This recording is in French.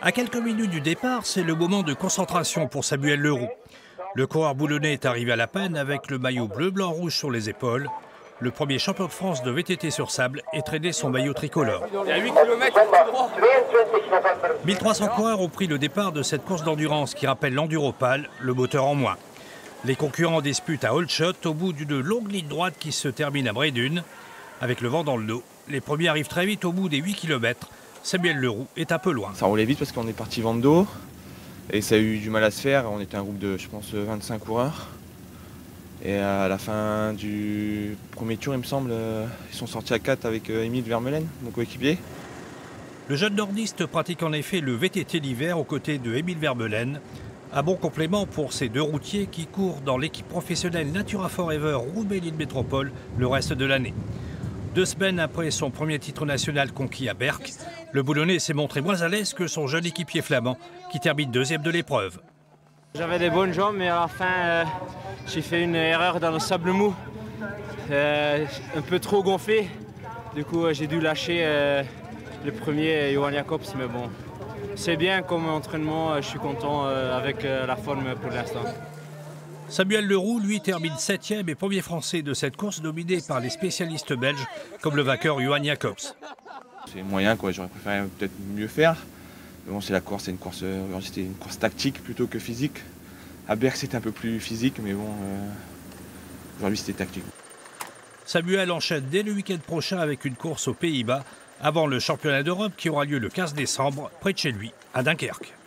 À quelques minutes du départ, c'est le moment de concentration pour Samuel Leroux. Le coureur boulonnais est arrivé à la panne avec le maillot bleu-blanc-rouge sur les épaules. Le premier champion de France de VTT sur sable est traîné son maillot tricolore. Il y a 8 km tout droit. 1300 coureurs ont pris le départ de cette course d'endurance qui rappelle l'enduropale, le moteur en moins. Les concurrents disputent à hold shot au bout d'une longue ligne droite qui se termine à Brédune. Avec le vent dans le dos, les premiers arrivent très vite au bout des 8 km. Samuel Leroux est un peu loin. Ça roulait vite parce qu'on est parti vent de dos et ça a eu du mal à se faire. On était un groupe de, je pense, 25 coureurs. Et à la fin du premier tour, il me semble, ils sont sortis à 4 avec Émile Vermeulen, mon coéquipier. Le jeune nordiste pratique en effet le VTT l'hiver aux côtés de Émile Vermeulen. Un bon complément pour ces deux routiers qui courent dans l'équipe professionnelle Natura Forever Roubaix-Lille Métropole le reste de l'année. 2 semaines après son premier titre national conquis à Berck, le Boulonnais s'est montré moins à l'aise que son jeune équipier flamand qui termine deuxième de l'épreuve. J'avais des bonnes jambes, mais à la fin, j'ai fait une erreur dans le sable mou. Un peu trop gonflé. Du coup, j'ai dû lâcher le premier, Johan Jacobs. Mais bon, c'est bien comme entraînement. Je suis content avec la forme pour l'instant. Samuel Leroux, lui, termine 7e et premier français de cette course dominée par les spécialistes belges, comme le vainqueur Johan Jacobs. C'est moyen, quoi. J'aurais préféré peut-être mieux faire. Mais bon, c'est la course, c'était une course tactique plutôt que physique. À Berck, c'était un peu plus physique, mais bon, aujourd'hui, c'était tactique. Samuel enchaîne dès le week-end prochain avec une course aux Pays-Bas, avant le championnat d'Europe qui aura lieu le 15 décembre, près de chez lui, à Dunkerque.